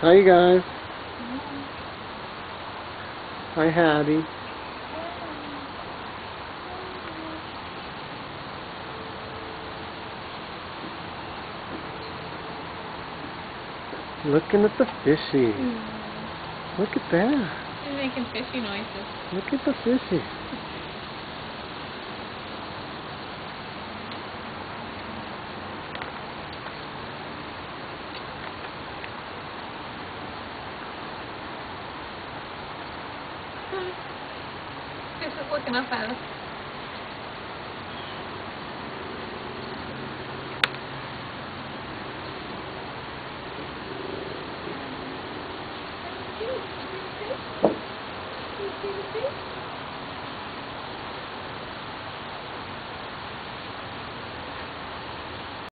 Hi guys. Hi Hattie. Looking at the fishy. Look at that. She's making fishy noises. Look at the fishy. This is looking up at us. See the fish?